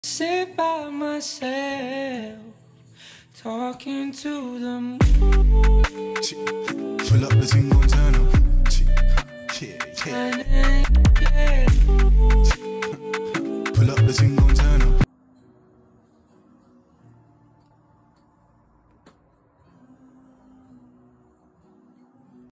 Sit by myself, talking to the moon. Pull up the thing, gon' turn up. Yeah, yeah.